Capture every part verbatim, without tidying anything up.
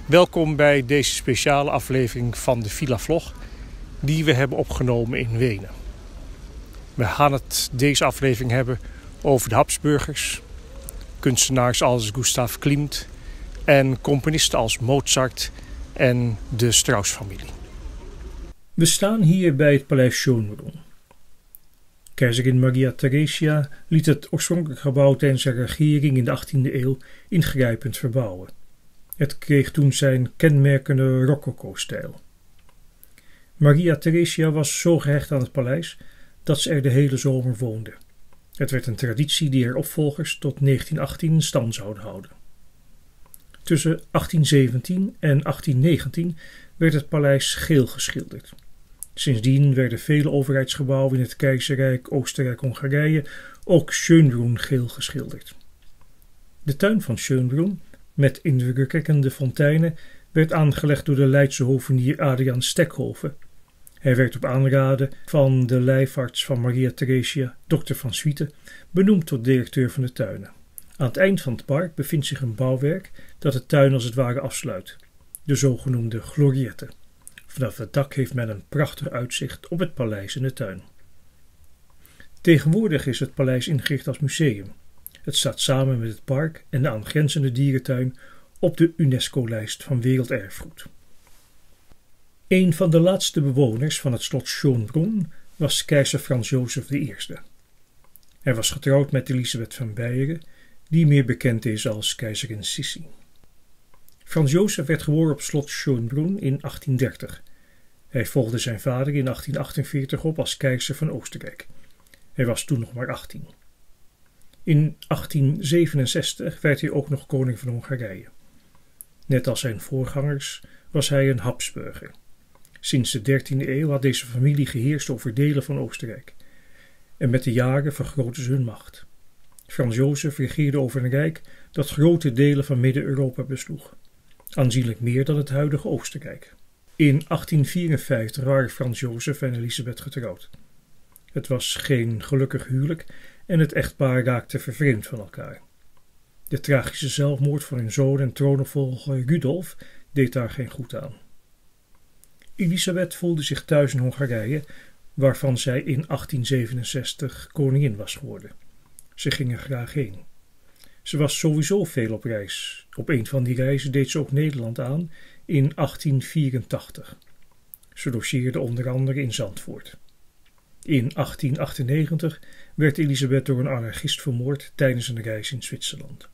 Welkom bij deze speciale aflevering van de Villa Vlog die we hebben opgenomen in Wenen. We gaan het deze aflevering hebben over de Habsburgers, kunstenaars als Gustav Klimt en componisten als Mozart en de Strauss-familie. We staan hier bij het paleis Schönbrunn. Keizerin Maria Theresia liet het oorspronkelijk gebouw tijdens haar regering in de achttiende eeuw ingrijpend verbouwen. Het kreeg toen zijn kenmerkende rococo-stijl. Maria Theresia was zo gehecht aan het paleis dat ze er de hele zomer woonde. Het werd een traditie die haar opvolgers tot negentien achttien in stand zouden houden. Tussen achttien zeventien en achttien negentien werd het paleis geel geschilderd. Sindsdien werden vele overheidsgebouwen in het keizerrijk Oostenrijk-Hongarije ook Schönbrunn geel geschilderd. De tuin van Schönbrunn, met indrukwekkende fonteinen, werd aangelegd door de Leidse hovenier Adriaan Stekhoven. Hij werd op aanraden van de lijfarts van Maria Theresia, dokter van Swieten, benoemd tot directeur van de tuinen. Aan het eind van het park bevindt zich een bouwwerk dat de tuin als het ware afsluit, de zogenoemde gloriette. Vanaf het dak heeft men een prachtig uitzicht op het paleis en de tuin. Tegenwoordig is het paleis ingericht als museum. Het staat samen met het park en de aangrenzende dierentuin op de UNESCO-lijst van Werelderfgoed. Een van de laatste bewoners van het slot Schönbrunn was keizer Frans Jozef de Eerste. Hij was getrouwd met Elisabeth van Beieren, die meer bekend is als keizerin Sissi. Frans Jozef werd geboren op slot Schönbrunn in achttien dertig. Hij volgde zijn vader in achttien achtenveertig op als keizer van Oostenrijk. Hij was toen nog maar achttien. In achttien zevenenzestig werd hij ook nog koning van Hongarije. Net als zijn voorgangers was hij een Habsburger. Sinds de dertiende eeuw had deze familie geheerst over delen van Oostenrijk. En met de jaren vergrootten ze hun macht. Frans Jozef regeerde over een rijk dat grote delen van Midden-Europa besloeg. Aanzienlijk meer dan het huidige Oostenrijk. In achttien vierenvijftig waren Frans Jozef en Elisabeth getrouwd. Het was geen gelukkig huwelijk en het echtpaar raakte vervreemd van elkaar. De tragische zelfmoord van hun zoon en troonopvolger Rudolf deed daar geen goed aan. Elisabeth voelde zich thuis in Hongarije, waarvan zij in achttien zevenenzestig koningin was geworden. Ze ging er graag heen. Ze was sowieso veel op reis. Op een van die reizen deed ze ook Nederland aan in achttien vierentachtig. Ze logeerde onder andere in Zandvoort. In achttien achtennegentig werd Elisabeth door een anarchist vermoord tijdens een reis in Zwitserland.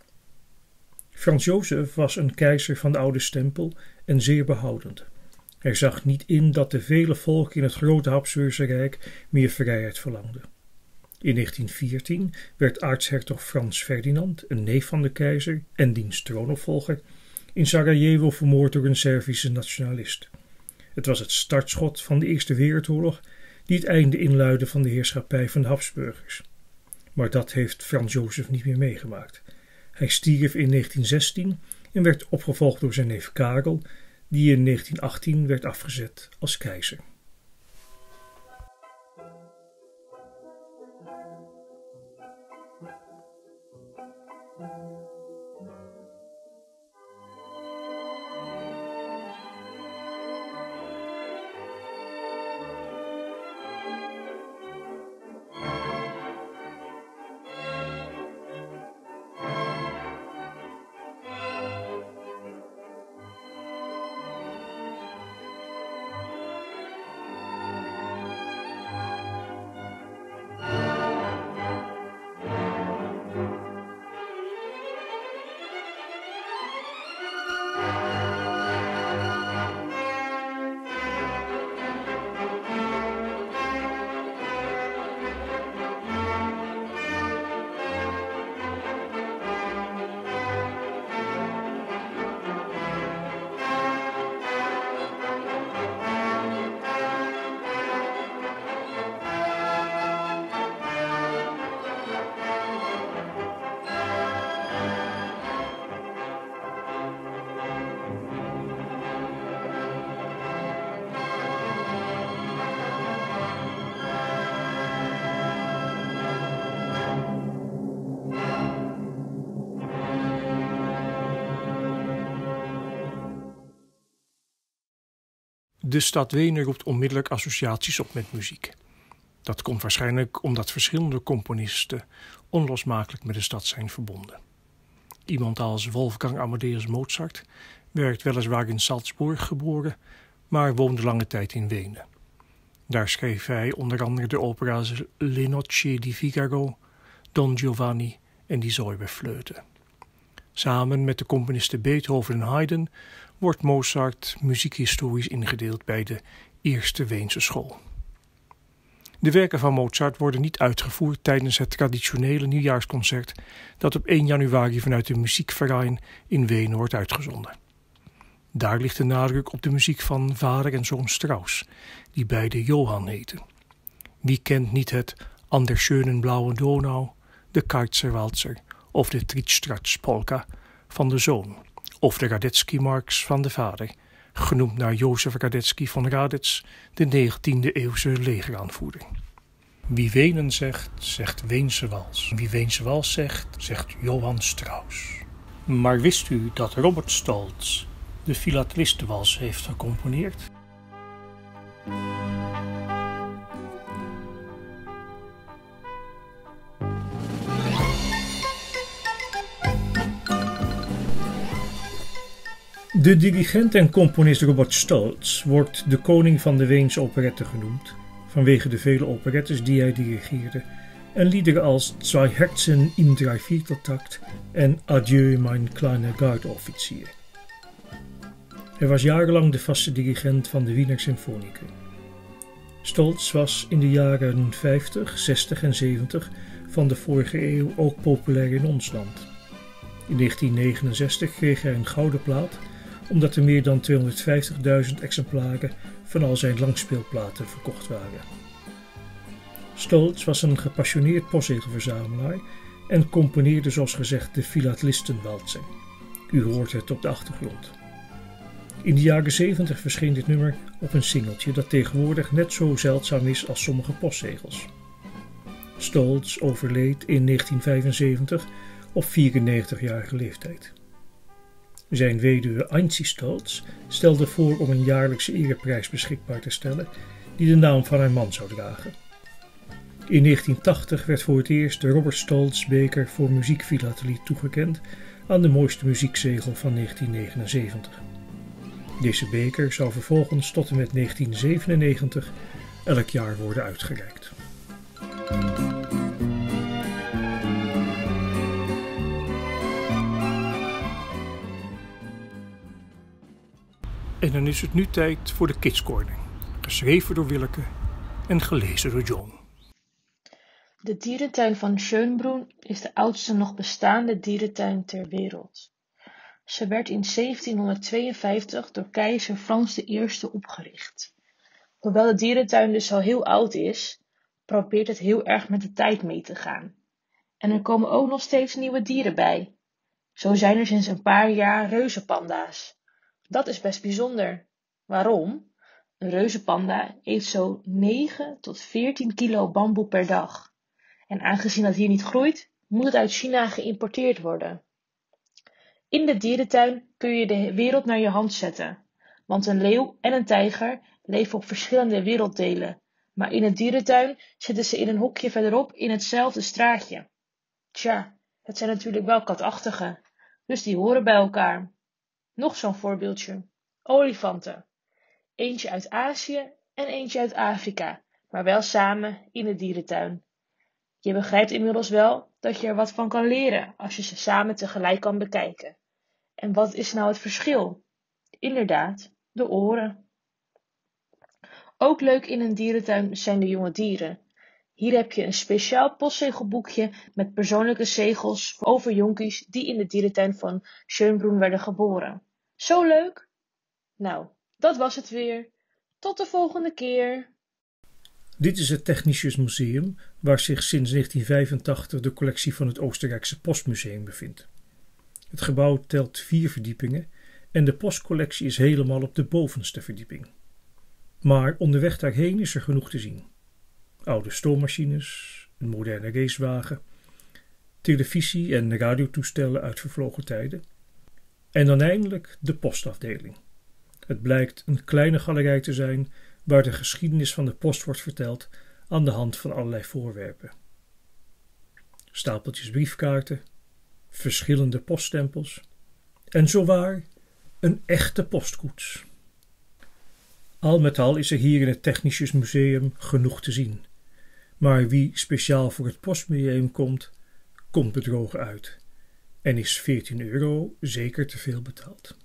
Frans Jozef was een keizer van de oude stempel en zeer behoudend. Hij zag niet in dat de vele volken in het grote Habsburgse Rijk meer vrijheid verlangden. In negentien veertien werd aartshertog Frans Ferdinand, een neef van de keizer en diens troonopvolger, in Sarajevo vermoord door een Servische nationalist. Het was het startschot van de Eerste Wereldoorlog die het einde inluidde van de heerschappij van de Habsburgers. Maar dat heeft Frans Jozef niet meer meegemaakt. Hij stierf in negentien zestien en werd opgevolgd door zijn neef Karel, die in negentien achttien werd afgezet als keizer. De stad Wenen roept onmiddellijk associaties op met muziek. Dat komt waarschijnlijk omdat verschillende componisten onlosmakelijk met de stad zijn verbonden. Iemand als Wolfgang Amadeus Mozart werd weliswaar in Salzburg geboren, maar woonde lange tijd in Wenen. Daar schreef hij onder andere de opera's Le Nozze di Figaro, Don Giovanni en Die Zauberflöte. Samen met de componisten Beethoven en Haydn wordt Mozart muziekhistorisch ingedeeld bij de Eerste Weense School. De werken van Mozart worden niet uitgevoerd tijdens het traditionele nieuwjaarsconcert dat op één januari vanuit de Muziekverein in Wenen wordt uitgezonden. Daar ligt de nadruk op de muziek van vader en zoon Strauss, die beide Johann heten. Wie kent niet het An der schönen blauen Donau, de Kartzerwalzer of de Trittstraatspolka van de zoon, of de Radetzky-marks van de vader, genoemd naar Jozef Radetzky von Radetz, de negentiende-eeuwse legeraanvoerder. Wie Wenen zegt, zegt Weense wals. Wie Weense wals zegt, zegt Johann Strauss. Maar wist u dat Robert Stolz de Philatelistenwals heeft gecomponeerd? De dirigent en componist Robert Stolz wordt de koning van de Weense operette genoemd, vanwege de vele operettes die hij dirigeerde en liederen als Zwei Herzen im Dreivierteltakt en Adieu mein kleiner Gardeoffizier. Hij was jarenlang de vaste dirigent van de Wiener Symfoniker. Stolz was in de jaren vijftig, zestig en zeventig van de vorige eeuw ook populair in ons land. In negentien negenenzestig kreeg hij een gouden plaat omdat er meer dan tweehonderdvijftigduizend exemplaren van al zijn langspeelplaten verkocht waren. Stolz was een gepassioneerd postzegelverzamelaar en componeerde zoals gezegd de Philatelistenwalzer. U hoort het op de achtergrond. In de jaren zeventig verscheen dit nummer op een singeltje dat tegenwoordig net zo zeldzaam is als sommige postzegels. Stolz overleed in negentien vijfenzeventig op vierennegentigjarige leeftijd. Zijn weduwe Antje Stolz stelde voor om een jaarlijkse ereprijs beschikbaar te stellen die de naam van haar man zou dragen. In negentien tachtig werd voor het eerst de Robert Stolz beker voor muziekfilatelie toegekend aan de mooiste muziekzegel van negentien negenenzeventig. Deze beker zou vervolgens tot en met negentien zevenennegentig elk jaar worden uitgereikt. En dan is het nu tijd voor de Kids Corner, geschreven door Willeke en gelezen door John. De dierentuin van Schönbrunn is de oudste nog bestaande dierentuin ter wereld. Ze werd in zeventienhonderdtweeënvijftig door keizer Frans de Eerste opgericht. Hoewel de dierentuin dus al heel oud is, probeert het heel erg met de tijd mee te gaan. En er komen ook nog steeds nieuwe dieren bij. Zo zijn er sinds een paar jaar reuzenpanda's. Dat is best bijzonder. Waarom? Een reuzenpanda eet zo negen tot veertien kilo bamboe per dag. En aangezien dat hier niet groeit, moet het uit China geïmporteerd worden. In de dierentuin kun je de wereld naar je hand zetten. Want een leeuw en een tijger leven op verschillende werelddelen. Maar in de dierentuin zitten ze in een hokje verderop in hetzelfde straatje. Tja, het zijn natuurlijk wel katachtigen. Dus die horen bij elkaar. Nog zo'n voorbeeldje. Olifanten. Eentje uit Azië en eentje uit Afrika, maar wel samen in de dierentuin. Je begrijpt inmiddels wel dat je er wat van kan leren als je ze samen tegelijk kan bekijken. En wat is nou het verschil? Inderdaad, de oren. Ook leuk in een dierentuin zijn de jonge dieren. Hier heb je een speciaal postzegelboekje met persoonlijke zegels over jonkies die in de dierentuin van Schönbrunn werden geboren. Zo leuk? Nou, dat was het weer. Tot de volgende keer. Dit is het Technisches Museum, waar zich sinds negentien vijfentachtig de collectie van het Oostenrijkse Postmuseum bevindt. Het gebouw telt vier verdiepingen en de postcollectie is helemaal op de bovenste verdieping. Maar onderweg daarheen is er genoeg te zien. Oude stoommachines, een moderne racewagen, televisie- en radiotoestellen uit vervlogen tijden. En dan eindelijk de postafdeling. Het blijkt een kleine galerij te zijn waar de geschiedenis van de post wordt verteld aan de hand van allerlei voorwerpen. Stapeltjes briefkaarten, verschillende poststempels en zowaar een echte postkoets. Al met al is er hier in het Technisches Museum genoeg te zien. Maar wie speciaal voor het Postmuseum komt, komt bedrogen uit en is veertien euro zeker te veel betaald.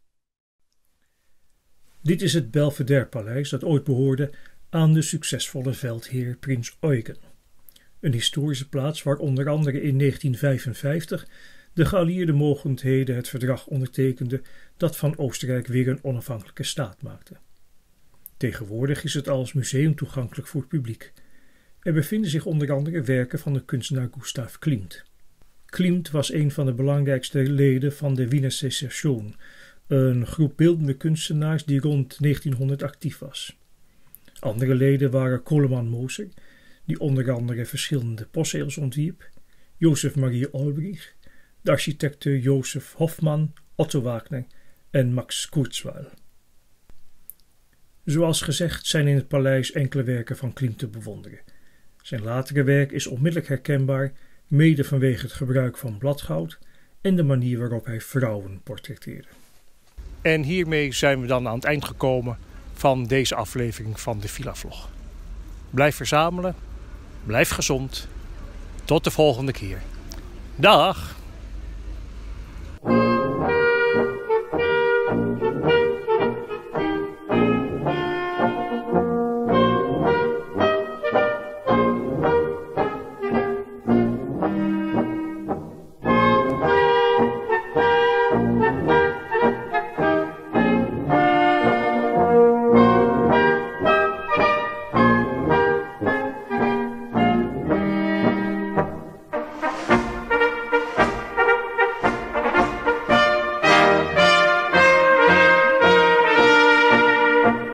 Dit is het Belvedere-paleis dat ooit behoorde aan de succesvolle veldheer Prins Eugen. Een historische plaats waar onder andere in negentien vijfenvijftig de geallieerde mogendheden het verdrag ondertekenden dat van Oostenrijk weer een onafhankelijke staat maakte. Tegenwoordig is het als museum toegankelijk voor het publiek. Er bevinden zich onder andere werken van de kunstenaar Gustav Klimt. Klimt was een van de belangrijkste leden van de Wiener Secession, een groep beeldende kunstenaars die rond negentienhonderd actief was. Andere leden waren Coleman Moser, die onder andere verschillende postzegels ontwierp, Josef Maria Olbrich, de architecten Josef Hofmann, Otto Wagner en Max Kurzweil. Zoals gezegd zijn in het paleis enkele werken van Klimt te bewonderen. Zijn latere werk is onmiddellijk herkenbaar, mede vanwege het gebruik van bladgoud en de manier waarop hij vrouwen portretteerde. En hiermee zijn we dan aan het eind gekomen van deze aflevering van de Villa-vlog. Blijf verzamelen, blijf gezond, tot de volgende keer. Dag!